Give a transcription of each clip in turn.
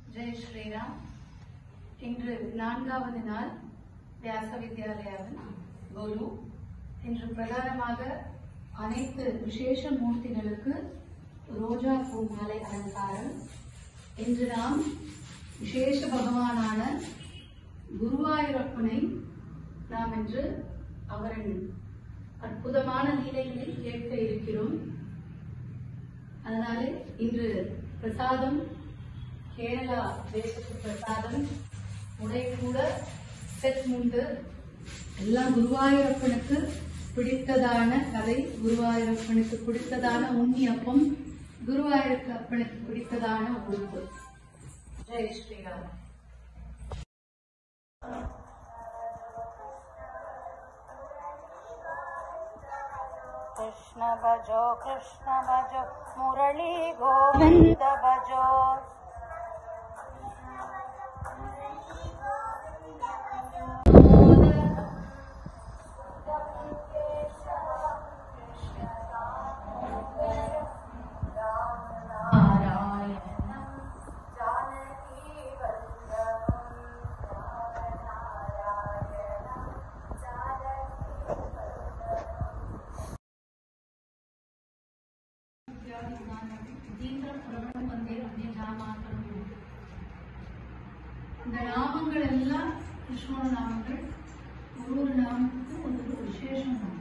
जय श्रीराम. இன்று 4வது நாள் வியாச வித்யாலயாவின் குரு. இன்று பிரதானமாக அனைத்து விசேஷ மூர்த்திகளுக்கு ரோஜா பூ மாலை அலங்காரம். இன்று நாம் விசேஷ பகவானான குருவாயூரப்பனை நாம் இன்று அவரின் அற்புதமான லீலைகளில் கேட்க இருக்கிறோம். அதனாலே இன்று பிரசாதம் கேரளா தேசத்து பிரசாதம் உடை கூட செட் முண்டு எல்லாம் குருவாயூரப்பனுக்கு பிடித்ததான கதை, குருவாயூரப்பனுக்கு பிடித்ததான உண்ணியப்பம், குருவாயூரப்பனுக்கு பிடித்ததான உடுப்பு. ஜெய் ஸ்ரீராம். कृष्ण भजो मुरली गोविंद भजो. இந்த நாமங்கள் எல்லாம் கிருஷ்ணோட நாமங்கள். ஒரு நாமத்துக்கு ஒரு விசேஷம் நாமம்.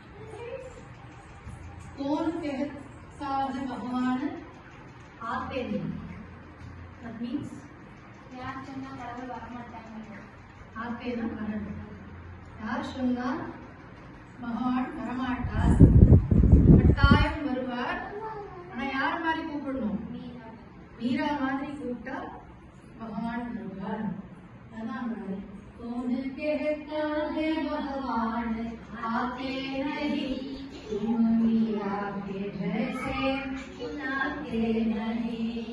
कौन कहता है भगवान आते नहीं, that means यार சொன்னா கடவுள் வர மாட்டாங்க. ஆத்தேனா கடவுள். யார் சொன்னா பகவான் வரமாட்டார், கட்டாயம் வருவார். ஆனா யார் மாதிரி கூப்பிடணும்? மீரா மாதிரி கூப்பிட்டா भगवान भगवान. कौन कहता है भगवान आते नहीं, तुम मीरा के जैसे सुनाते नहीं.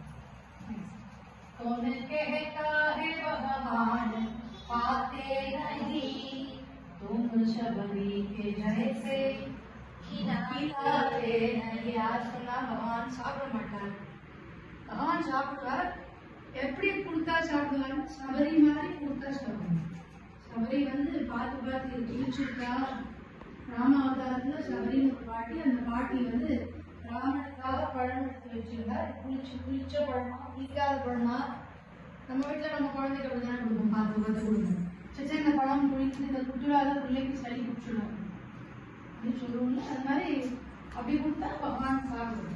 कौन कहता है भगवान आते नहीं, तुम शबरी के जैसे खिलाते नहीं. आज सुना भगवान சாப்பிட மாட்டார். भगवान சாப்பிடுவார். எப்படி கொடுத்தா சாப்பிடுவாங்க? சபரி மாதிரி கொடுத்தா சாப்பிடுவாங்க. சபரி பார்த்து பார்த்து குளிச்சுட்டா. ராம அவதாரத்துல சபரி ஒரு பாட்டி, அந்த பாட்டி ராமனுக்காக பழம் எடுத்து வச்சிருந்தா. குளிச்ச பழமா குளிக்காத பழமா? நம்ம வீட்டுல நம்ம குழந்தைக்கு அப்படிதானே கொடுப்போம், பார்த்து பார்த்து கொடுப்போம். சச்சா இந்த பழம் குளிச்சு இந்த குட்டுறாத பிள்ளைக்கு சளி குடிச்சிடும் அப்படின்னு சொல்லுவோம்ல, அது மாதிரி அப்படி கொடுத்தா பகவான் சாப்பிடுவோம்.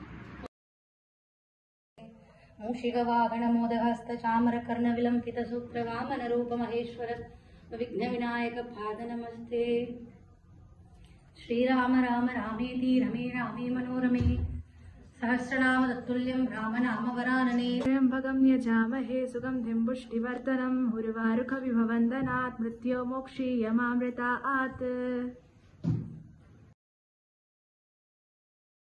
मूषिकवाहनमोदहस्त चामरकर्णविलम्बित सूत्र वामन रूप महेश्वर विघ्न विनायक पाद नमस्ते. श्रीराम राम रामेति रमे रामे मनोरमे सहस्रनाम तत्तुल्यं रामनाम वरानने. त्र्यम्बकं यजामहे सुगन्धिं पुष्टिवर्धनम् उर्वारुकविभवन्दनात् मृत्योर्मोक्षीयमामृतात्.